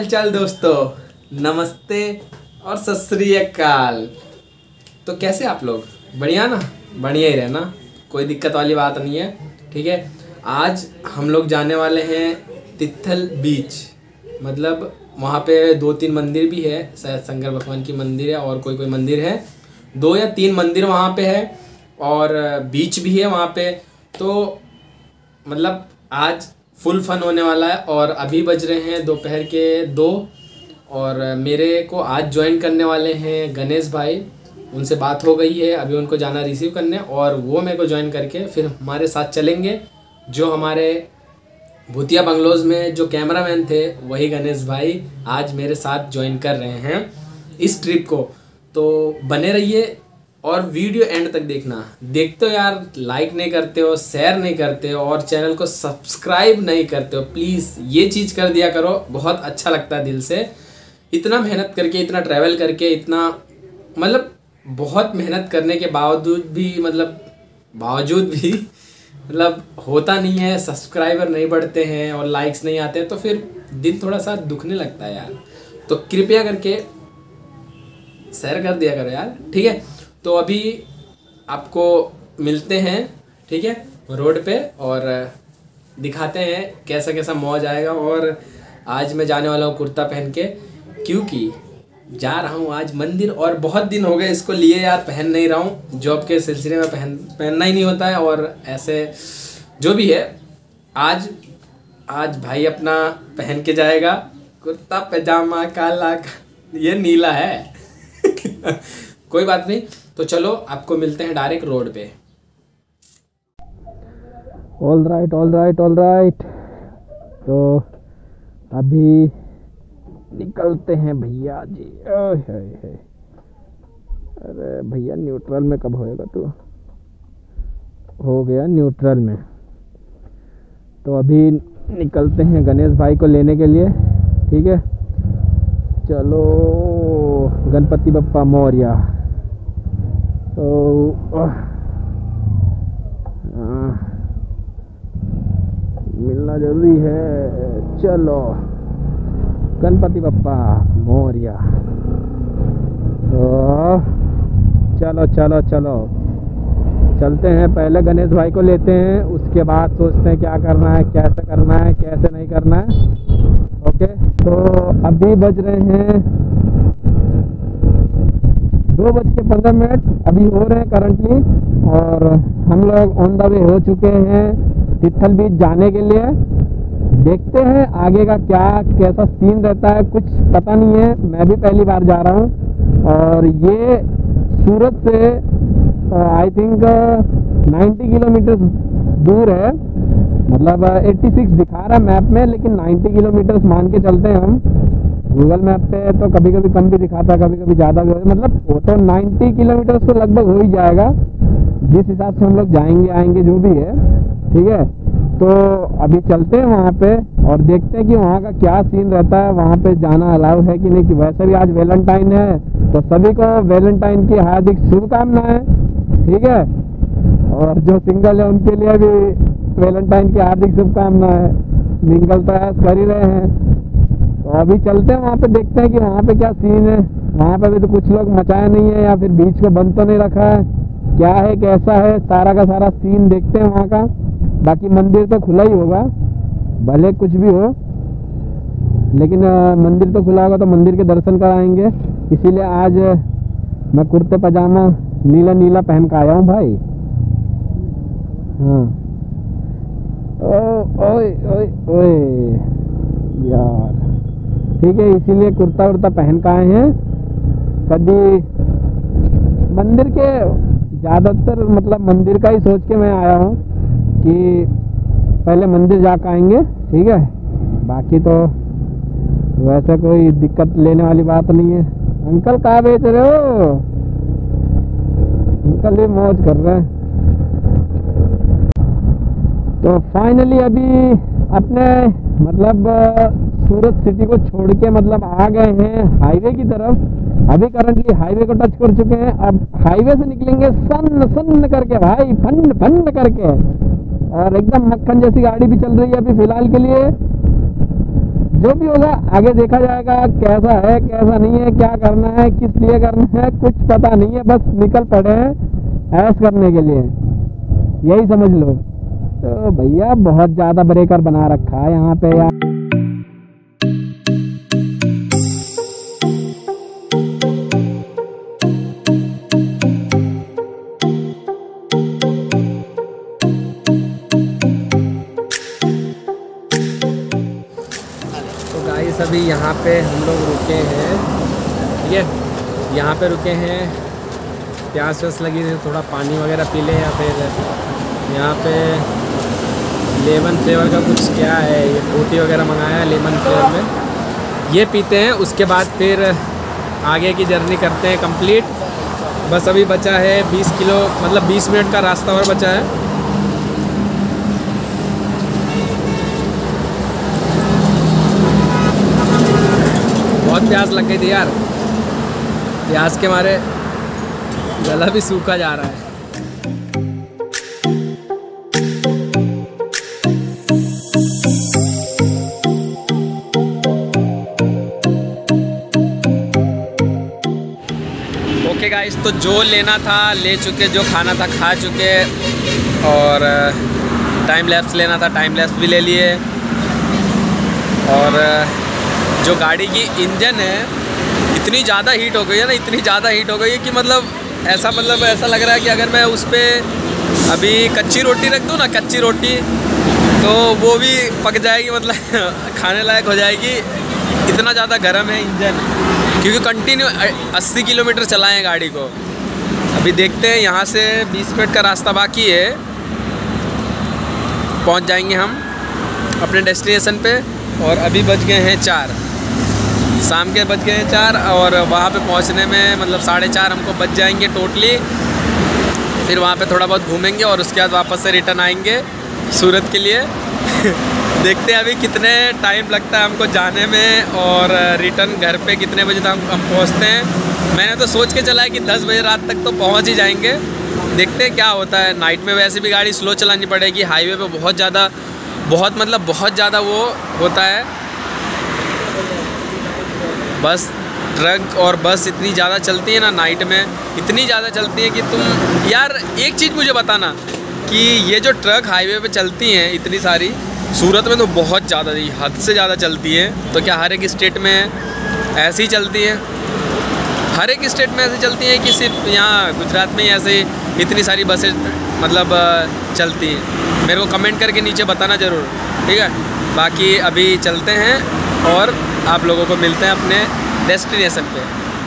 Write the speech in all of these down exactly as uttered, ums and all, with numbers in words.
हाल चाल दोस्तों, नमस्ते और सत श्री अकाल। तो कैसे आप लोग? बढ़िया ना? बढ़िया ही रहना, कोई दिक्कत वाली बात नहीं है। ठीक है, आज हम लोग जाने वाले हैं तिथल बीच। मतलब वहाँ पे दो तीन मंदिर भी है, शायद शंकर भगवान की मंदिर है और कोई कोई मंदिर है, दो या तीन मंदिर वहाँ पे है और बीच भी है वहाँ पे। तो मतलब आज फुल फन होने वाला है। और अभी बज रहे हैं दोपहर के दो और मेरे को आज ज्वाइन करने वाले हैं गणेश भाई। उनसे बात हो गई है, अभी उनको जाना रिसीव करने और वो मेरे को ज्वाइन करके फिर हमारे साथ चलेंगे। जो हमारे भूतिया बंगलोज में जो कैमरामैन थे वही गणेश भाई आज मेरे साथ ज्वाइन कर रहे हैं इस ट्रिप को। तो बने रहिए और वीडियो एंड तक देखना। देखते हो यार, लाइक नहीं करते हो, शेयर नहीं करते हो और चैनल को सब्सक्राइब नहीं करते हो, प्लीज़ ये चीज़ कर दिया करो। बहुत अच्छा लगता है दिल से। इतना मेहनत करके, इतना ट्रैवल करके, इतना मतलब बहुत मेहनत करने के बावजूद भी मतलब बावजूद भी मतलब होता नहीं है, सब्सक्राइबर नहीं बढ़ते हैं और लाइक्स नहीं आते हैं, तो फिर दिल थोड़ा सा दुखने लगता है यार। तो कृपया करके शेयर कर दिया करो यार, ठीक है। तो अभी आपको मिलते हैं, ठीक है, रोड पे और दिखाते हैं कैसा कैसा मौज आएगा। और आज मैं जाने वाला हूँ कुर्ता पहन के, क्योंकि जा रहा हूँ आज मंदिर और बहुत दिन हो गए इसको लिए यार, पहन नहीं रहा हूँ। जॉब के सिलसिले में पहन पहनना ही नहीं होता है और ऐसे जो भी है। आज आज भाई अपना पहन के जाएगा कुर्ता पैजामा काला, ये नीला है कोई बात नहीं। तो चलो आपको मिलते हैं डायरेक्ट रोड पे। All right all right all right तो अभी निकलते हैं भैया जी। ओह अरे भैया न्यूट्रल में कब होएगा तू? हो गया न्यूट्रल में। तो अभी निकलते हैं गणेश भाई को लेने के लिए, ठीक है। चलो गणपति बप्पा मोरया। तो मिलना जरूरी है। चलो गणपति बप्पा मोरया। तो चलो चलो चलो चलते हैं। पहले गणेश भाई को लेते हैं, उसके बाद सोचते हैं क्या करना है, कैसे करना है, कैसे नहीं करना है। ओके, तो अभी बज रहे हैं दो बज के पंद्रह मिनट अभी हो रहे हैं करंटली। और हम लोग ऑन द वे हो चुके हैं तिथल बीच जाने के लिए। देखते हैं आगे का क्या कैसा सीन रहता है, कुछ पता नहीं है। मैं भी पहली बार जा रहा हूँ और ये सूरत से आई थिंक नब्बे किलोमीटर दूर है। मतलब छियासी दिखा रहा है मैप में, लेकिन नब्बे किलोमीटर मान के चलते हैं हम। गूगल मैप पे तो कभी कभी कम भी दिखाता है, कभी कभी ज़्यादा भी। मतलब वो तो नब्बे किलोमीटर तो लगभग हो ही जाएगा जिस हिसाब से हम लोग जाएंगे आएंगे जो भी है, ठीक है। तो अभी चलते हैं वहाँ पे और देखते हैं कि वहाँ का क्या सीन रहता है, वहाँ पे जाना अलाउ है कि नहीं। कि वैसे भी आज वैलेंटाइन है तो सभी को वैलेंटाइन की हार्दिक शुभकामनाएं, ठीक है। और जो सिंगल है उनके लिए भी वैलेंटाइन की हार्दिक शुभकामनाएं। सिंगल तो ऐसा कर ही रहे हैं। तो अभी चलते हैं वहाँ पे, देखते हैं कि वहाँ पे क्या सीन है। वहाँ पे भी तो कुछ लोग मचाया नहीं है या फिर बीच को बंद तो नहीं रखा है, क्या है कैसा है, सारा का सारा सीन देखते हैं वहाँ का। बाकी मंदिर तो खुला ही होगा, भले कुछ भी हो, लेकिन मंदिर तो खुला होगा तो मंदिर के दर्शन कराएंगे। इसीलिए आज मैं कुर्ते पजामा नीला नीला पहन कर आया हूँ भाई। हाँ, ओ ओए ओए ओए यार, ठीक है। इसीलिए कुर्ता उर्ता पहन के आए हैं। कभी मंदिर के ज़्यादातर मतलब मंदिर का ही सोच के मैं आया हूँ कि पहले मंदिर जाकर आएंगे, ठीक है। बाकी तो वैसे कोई दिक्कत लेने वाली बात नहीं है। अंकल कहाँ बेच रहे हो? अंकल ही मौज कर रहे हैं। तो फाइनली अभी अपने मतलब सूरत सिटी को छोड़ के मतलब आ गए हैं हाईवे की तरफ। अभी करंटली हाईवे को टच कर चुके हैं। अब हाईवे से निकलेंगे सन सन करके भाई, फन फन करके। और एकदम मक्खन जैसी गाड़ी भी चल रही है अभी फिलहाल के लिए। जो भी होगा आगे देखा जाएगा, कैसा है कैसा नहीं है, क्या करना है, किस लिए करना है, कुछ पता नहीं है, बस निकल पड़े हैं ऐश करने के लिए, यही समझ लो। तो भैया बहुत ज़्यादा ब्रेकर बना रखा है यहाँ पे यार। अभी यहाँ पे हम लोग रुके हैं, ठीक है, यहाँ पे रुके हैं, प्यास व्यास लगी थी, थोड़ा पानी वगैरह पी लें, या फिर यहाँ पे लेमन फ्लेवर का कुछ क्या है, ये फ्रूटी वगैरह मंगाया है लेमन फ्लेवर में, ये पीते हैं। उसके बाद फिर आगे की जर्नी करते हैं कंप्लीट। बस अभी बचा है बीस किलो मतलब बीस मिनट का रास्ता और बचा है। बहुत प्यास लग गई थी यार, प्यास के मारे गला भी सूखा जा रहा है। ओके गाइस, तो जो लेना था ले चुके, जो खाना था खा चुके, और टाइम लैप्स लेना था टाइम लैप्स भी ले लिए। और जो गाड़ी की इंजन है इतनी ज़्यादा हीट हो गई है ना, इतनी ज़्यादा हीट हो गई है कि मतलब ऐसा मतलब ऐसा लग रहा है कि अगर मैं उस पर अभी कच्ची रोटी रख दूँ ना, कच्ची रोटी, तो वो भी पक जाएगी, मतलब खाने लायक हो जाएगी, इतना ज़्यादा गर्म है इंजन। क्योंकि कंटिन्यू अस्सी किलोमीटर चलाएं हैं गाड़ी को। अभी देखते हैं, यहाँ से बीस मिनट का रास्ता बाकी है, पहुँच जाएंगे हम अपने डेस्टिनेशन पे। और अभी बज गए हैं चार, शाम के बज गए हैं चार, और वहाँ पे पहुँचने में मतलब साढ़े चार हमको बज जाएंगे टोटली। फिर वहाँ पे थोड़ा बहुत घूमेंगे और उसके बाद वापस से रिटर्न आएंगे सूरत के लिए। देखते हैं अभी कितने टाइम लगता है हमको जाने में, और रिटर्न घर पे कितने बजे तक हम पहुँचते हैं। मैंने तो सोच के चला है कि दस बजे रात तक तो पहुँच ही जाएंगे। देखते हैं क्या होता है। नाइट में वैसे भी गाड़ी स्लो चलानी पड़ेगी, हाईवे पे बहुत ज़्यादा बहुत मतलब बहुत ज़्यादा वो होता है। बस ट्रक और बस इतनी ज़्यादा चलती है ना नाइट में, इतनी ज़्यादा चलती है कि तुम यार एक चीज़ मुझे बताना कि ये जो ट्रक हाईवे पे चलती हैं इतनी सारी, सूरत में तो बहुत ज़्यादा ही हद से ज़्यादा चलती है। तो क्या हर एक स्टेट में ऐसी चलती है? हर एक स्टेट में ऐसी चलती है कि सिर्फ यहाँ गुजरात में ही ऐसे इतनी सारी बसें मतलब चलती हैं? मेरे को कमेंट करके नीचे बताना ज़रूर, ठीक है। बाकी अभी चलते हैं और आप लोगों को मिलते हैं अपने डेस्टिनेशन पे।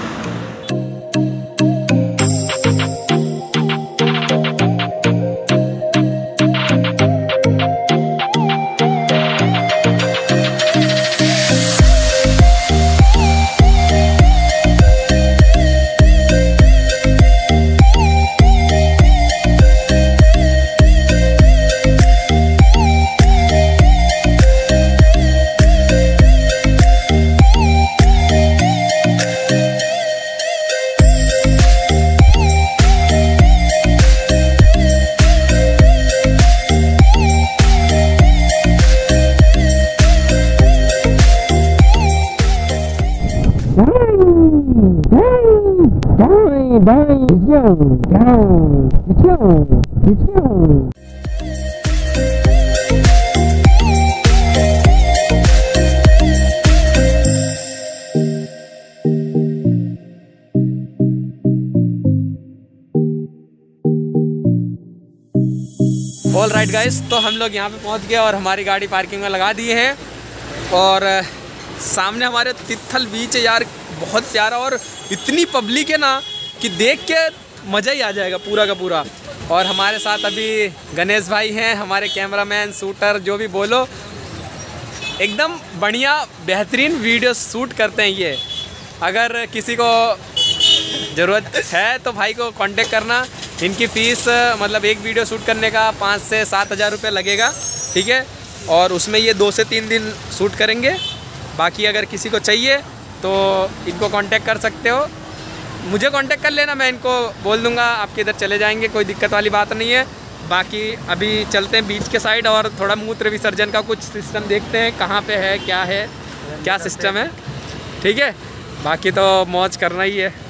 ऑल राइट गाइस, तो हम लोग यहाँ पे पहुँच गए और हमारी गाड़ी पार्किंग में लगा दी है। और सामने हमारे तिथल बीच है यार, बहुत प्यारा, और इतनी पब्लिक है ना कि देख के मज़ा ही आ जाएगा पूरा का पूरा। और हमारे साथ अभी गणेश भाई हैं, हमारे कैमरामैन, शूटर, जो भी बोलो, एकदम बढ़िया बेहतरीन वीडियो शूट करते हैं ये। अगर किसी को ज़रूरत है तो भाई को कांटेक्ट करना। इनकी फ़ीस मतलब एक वीडियो शूट करने का पाँच से सात हज़ार रुपये लगेगा, ठीक है। और उसमें ये दो से तीन दिन शूट करेंगे। बाकी अगर किसी को चाहिए तो इनको कांटेक्ट कर सकते हो, मुझे कांटेक्ट कर लेना, मैं इनको बोल दूंगा आपके इधर चले जाएंगे, कोई दिक्कत वाली बात नहीं है। बाकी अभी चलते हैं बीच के साइड और थोड़ा मूत्र विसर्जन का कुछ सिस्टम देखते हैं, कहाँ पे है क्या है, क्या सिस्टम है, ठीक है। बाकी तो मौज करना ही है।